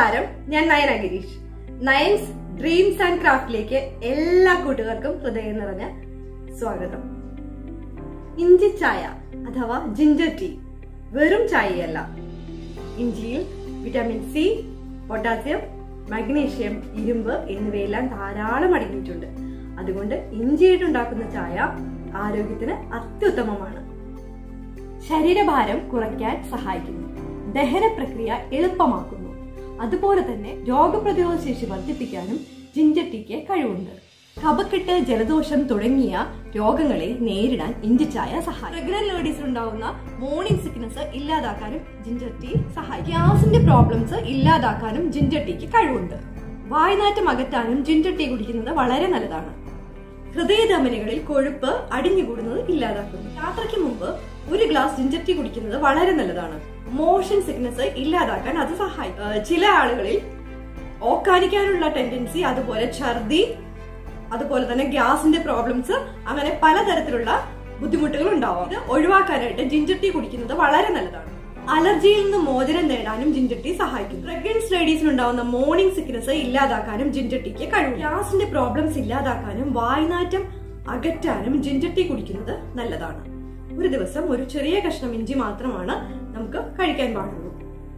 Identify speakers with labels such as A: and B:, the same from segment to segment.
A: നമസ്കാരം, ഞാൻ Nayana Girish. Nayan's dreams and ക്രാഫ്റ്റിലേക്ക് എല്ലാ കൂട്ടുകാർക്കും ഹൃദയം നിറഞ്ഞ സ്വാഗതം. ഇഞ്ചി ചായ അഥവാ ജിഞ്ചർ ടീ വെറും ചായയല്ല. ഇഞ്ചിയിൽ വിറ്റാമിൻ സി, പൊട്ടാസ്യം, മഗ്നീഷ്യം, ഇരുമ്പ് എന്നിവയെല്ലാം ധാരാളം അടങ്ങിയിട്ടുണ്ട്. അതുകൊണ്ട് ഇഞ്ചിയിട്ടുണ്ടാക്കുന്ന ചായ ആരോഗ്യത്തിന് അത്യുത്തമമാണ്. ശരീരഭാരം കുറയ്ക്കാൻ സഹായിക്കുന്നു, ദഹന പ്രക്രിയ എളുപ്പമാക്കുന്നു. അതുപോലെ തന്നെ രോഗപ്രതിരോധ ശേഷി വർദ്ധിപ്പിക്കാനും ജിഞ്ചർ ടീക്ക് കഴിവുണ്ട്. കഫക്കെട്ട്, ജലദോഷം തുടങ്ങിയ രോഗങ്ങളെ നേരിടാൻ ഇഞ്ചി ചായ സഹായിക്കും. പ്രഗ്നന്റ് ലേഡീസിൽ ഉണ്ടാവുന്ന മോർണിംഗ് സിക്നസ് ഇല്ലാതാക്കാനും ജിഞ്ചർ ടീ സഹായിക്കും. ഗ്യാസിന്റെ പ്രോബ്ലംസ് ഇല്ലാതാക്കാനും ജിഞ്ചർ ടീക്ക് കഴിവുണ്ട്. വായ്നാറ്റം അകറ്റാനും ജിഞ്ചർ ടീ കുടിക്കുന്നത് വളരെ നല്ലതാണ്. ഹൃദയധമനികളിൽ കൊഴുപ്പ് അടിഞ്ഞുകൂടുന്നത് ഇല്ലാതാക്കുന്നു. യാത്രയ്ക്ക് മുമ്പ് ഒരു ഗ്ലാസ് ജിഞ്ചർ ടീ കുടിക്കുന്നത് വളരെ നല്ലതാണ്. മോഷൻ സിക്നസ് ഇല്ലാതാക്കാൻ അത് സഹായിക്കും. ചില ആളുകളിൽ ഓക്കാനിക്കാനുള്ള ടെൻഡൻസി, അതുപോലെ ഛർദി, അതുപോലെ തന്നെ ഗ്യാസിന്റെ പ്രോബ്ലംസ്, അങ്ങനെ പലതരത്തിലുള്ള ബുദ്ധിമുട്ടുകൾ ഉണ്ടാവും. ഇത് ഒഴിവാക്കാനായിട്ട് ജിഞ്ചർ ടീ കുടിക്കുന്നത് വളരെ നല്ലതാണ്. അലർജിയിൽ നിന്ന് മോചനം നേടാനും ജിഞ്ചർ ടീ സഹായിക്കുന്നു. പ്രഗ്നന്റ് ലേഡീസിനുണ്ടാവുന്ന മോർണിംഗ് സിക്നസ് ഇല്ലാതാക്കാനും ജിഞ്ചർ ടീക്ക് കഴിയും. ഗ്യാസിന്റെ പ്രോബ്ലംസ് ഇല്ലാതാക്കാനും വായ്നാറ്റം അകറ്റാനും ജിഞ്ചർ ടീ കുടിക്കുന്നത് നല്ലതാണ്. ഒരു ദിവസം ഒരു ചെറിയ കഷ്ണം ഇഞ്ചി മാത്രമാണ് നമുക്ക് കഴിക്കാൻ പാടുള്ളൂ.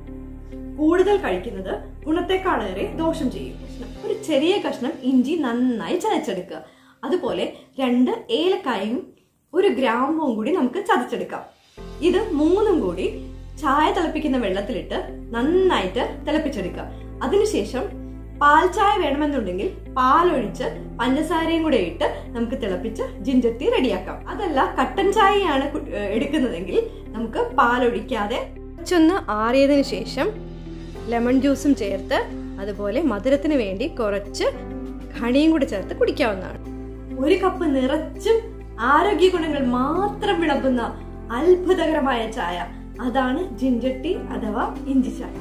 A: കൂടുതൽ കഴിക്കുന്നത് ഗുണത്തെക്കാളേറെ ദോഷം ചെയ്യും. ഒരു ചെറിയ കഷ്ണം ഇഞ്ചി നന്നായി ചതച്ചെടുക്കുക. അതുപോലെ 2 ഏലക്കായും 1 ഗ്രാമ്പും കൂടി നമുക്ക് ചതച്ചെടുക്കാം. ഇത് 3ഉം കൂടി ചായ തിളപ്പിക്കുന്ന വെള്ളത്തിലിട്ട് നന്നായിട്ട് തിളപ്പിച്ചെടുക്കുക. അതിനുശേഷം പാൽ ചായ വേണമെന്നുണ്ടെങ്കിൽ പാലൊഴിച്ച് പഞ്ചസാരയും കൂടെ ഇട്ട് നമുക്ക് തിളപ്പിച്ച് ജിഞ്ചർ ടീ റെഡിയാക്കാം. അതല്ല കട്ടൻ ചായയാണ് എടുക്കുന്നതെങ്കിൽ നമുക്ക് പാലൊഴിക്കാതെ കുറച്ചൊന്ന് ആറിയതിനു ശേഷം ലെമൺ ജ്യൂസും ചേർത്ത്, അതുപോലെ മധുരത്തിന് വേണ്ടി കുറച്ച് ഹണിയും കൂടി ചേർത്ത് കുടിക്കാവുന്നതാണ്. 1 കപ്പ് നിറച്ചും ആരോഗ്യ ഗുണങ്ങൾ മാത്രം വിളമ്പുന്ന അത്ഭുതകരമായ ചായ, അതാണ് ജിഞ്ചർ ടീ അഥവാ ഇഞ്ചി ചായ.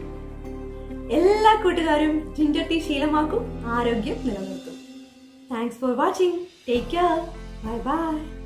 A: എല്ലാ കൂട്ടുകാരും ജിഞ്ചർ ടീ ശീലമാക്കും, ആരോഗ്യം നിലനിർത്തും. Thanks for watching. Take care. Bye by.